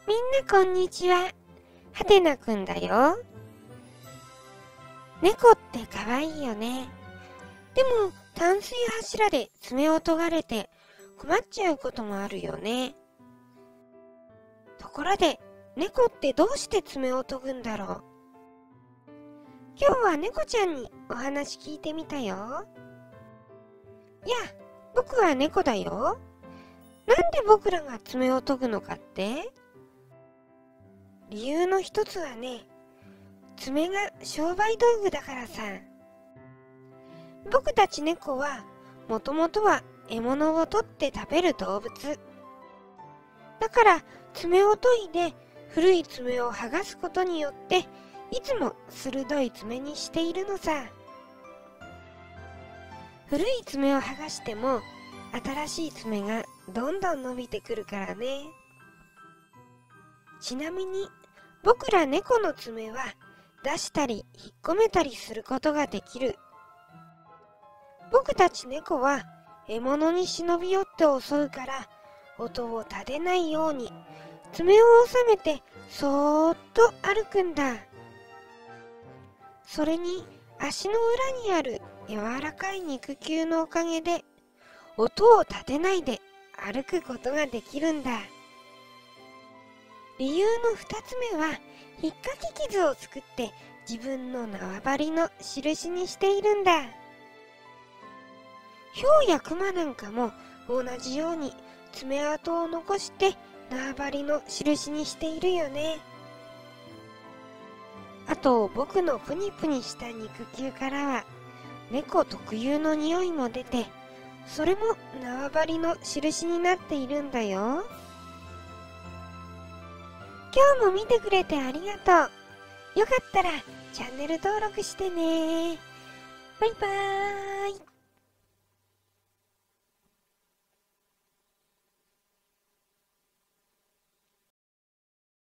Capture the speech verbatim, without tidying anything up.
みんなこんにちは。はてなくんだよ。猫ってかわいいよね。でも淡水柱で爪を研がれて困っちゃうこともあるよね。ところで猫ってどうして爪を研ぐんだろう。今日は猫ちゃんにお話聞いてみたよ。いや、僕は猫だよ。なんで僕らが爪を研ぐのかって？理由の一つはね、爪が商売道具だからさ。僕たち猫はもともとは獲物を取って食べる動物だから、爪を研いで古い爪を剥がすことによっていつも鋭い爪にしているのさ。古い爪を剥がしても新しい爪がどんどん伸びてくるからね。ちなみに僕ら猫の爪は出したり引っ込めたりすることができる。僕たち猫は獲物に忍び寄って襲うから音を立てないように爪を収めてそーっと歩くんだ。それに足の裏にある柔らかい肉球のおかげで音を立てないで歩くことができるんだ。理由のふたつめは引っかき傷を作って自分の縄張りの印にしているんだ。ヒョウやクマなんかも同じように爪痕を残して縄張りの印にしているよね。あと僕のプニプニした肉球からは猫特有の匂いも出て、それも縄張りの印になっているんだよ。今日も見てくれてありがとう。よかったらチャンネル登録してね。バイバーイ。